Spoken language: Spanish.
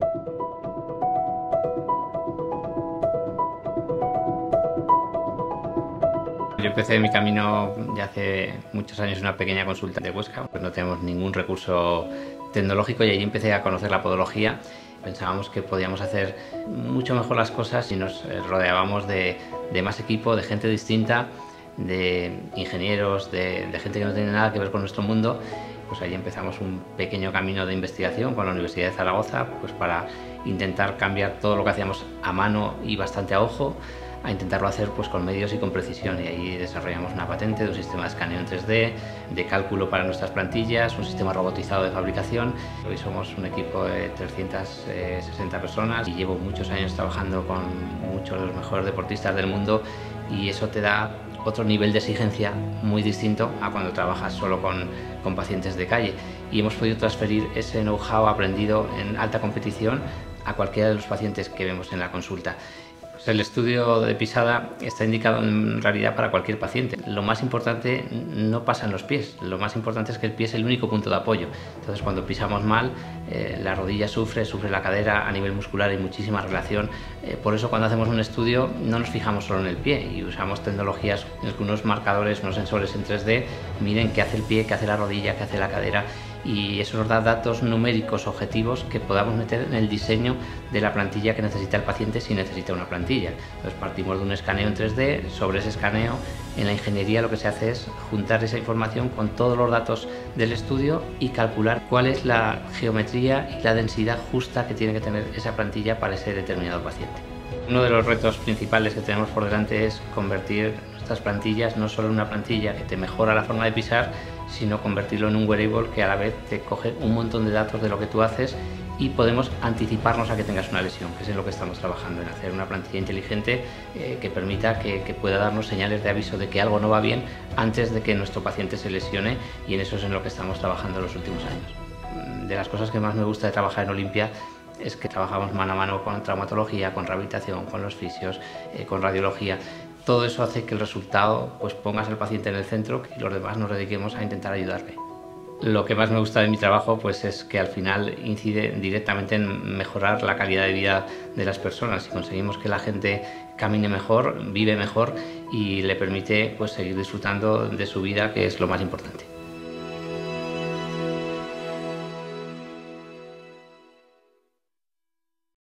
Yo empecé mi camino ya hace muchos años en una pequeña consulta de Huesca, pues no tenemos ningún recurso tecnológico y ahí empecé a conocer la podología. Pensábamos que podíamos hacer mucho mejor las cosas si nos rodeábamos de más equipo, de gente distinta, de ingenieros, de gente que no tiene nada que ver con nuestro mundo. Pues ahí empezamos un pequeño camino de investigación con la Universidad de Zaragoza, pues para intentar cambiar todo lo que hacíamos a mano y bastante a ojo, a intentarlo hacer pues con medios y con precisión, y ahí desarrollamos una patente de un sistema de escaneo en 3D, de cálculo para nuestras plantillas, un sistema robotizado de fabricación. Hoy somos un equipo de 360 personas y llevo muchos años trabajando con muchos de los mejores deportistas del mundo, y eso te da otro nivel de exigencia muy distinto a cuando trabajas solo con pacientes de calle, y hemos podido transferir ese know-how aprendido en alta competición a cualquiera de los pacientes que vemos en la consulta. El estudio de pisada está indicado en realidad para cualquier paciente. Lo más importante no pasa en los pies, lo más importante es que el pie es el único punto de apoyo. Entonces, cuando pisamos mal, la rodilla sufre la cadera. A nivel muscular hay muchísima relación. Por eso, cuando hacemos un estudio no nos fijamos solo en el pie y usamos tecnologías en las que unos marcadores, unos sensores en 3D miren qué hace el pie, qué hace la rodilla, qué hace la cadera, y eso nos da datos numéricos objetivos que podamos meter en el diseño de la plantilla que necesita el paciente, si necesita una plantilla. Entonces, partimos de un escaneo en 3D. Sobre ese escaneo, en la ingeniería lo que se hace es juntar esa información con todos los datos del estudio y calcular cuál es la geometría y la densidad justa que tiene que tener esa plantilla para ese determinado paciente. Uno de los retos principales que tenemos por delante es convertir nuestras plantillas no solo en una plantilla que te mejora la forma de pisar, sino convertirlo en un wearable que a la vez te coge un montón de datos de lo que tú haces, y podemos anticiparnos a que tengas una lesión, que es en lo que estamos trabajando, en hacer una plantilla inteligente que permita que pueda darnos señales de aviso de que algo no va bien antes de que nuestro paciente se lesione, y en eso es en lo que estamos trabajando en los últimos años. De las cosas que más me gusta de trabajar en Olimpia es que trabajamos mano a mano con traumatología, con rehabilitación, con los fisios, con radiología. Todo eso hace que el resultado pues pongas al paciente en el centro y los demás nos dediquemos a intentar ayudarle. Lo que más me gusta de mi trabajo pues es que al final incide directamente en mejorar la calidad de vida de las personas, y conseguimos que la gente camine mejor, vive mejor y le permite pues seguir disfrutando de su vida, que es lo más importante.